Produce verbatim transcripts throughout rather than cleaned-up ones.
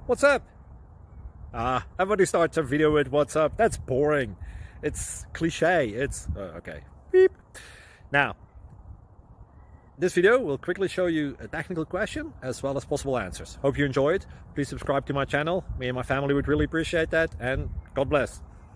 What's up? Ah, everybody starts a video with what's up. That's boring. It's cliche. It's uh, okay. Beep. Now, this video will quickly show you a technical question as well as possible answers. Hope you enjoy it. Please subscribe to my channel. Me and my family would really appreciate that, and God bless.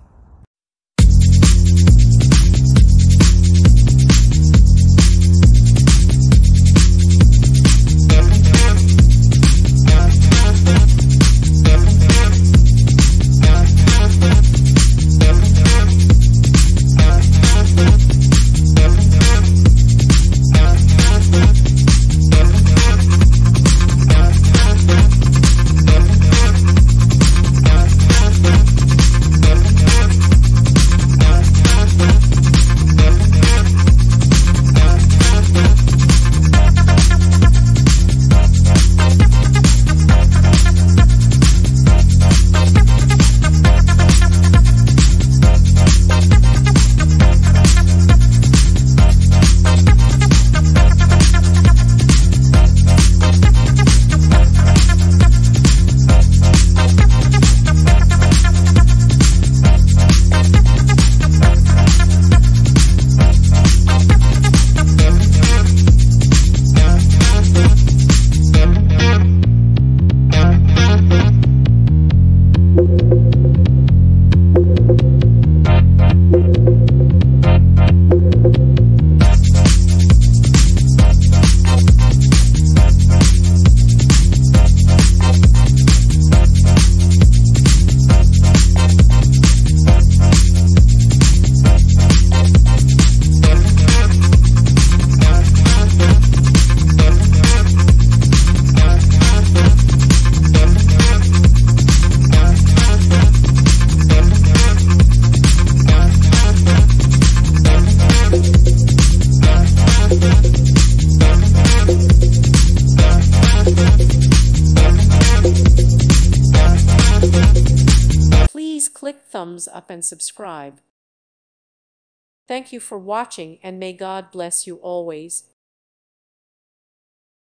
Please click thumbs up and subscribe. Thank you for watching, and may God bless you always.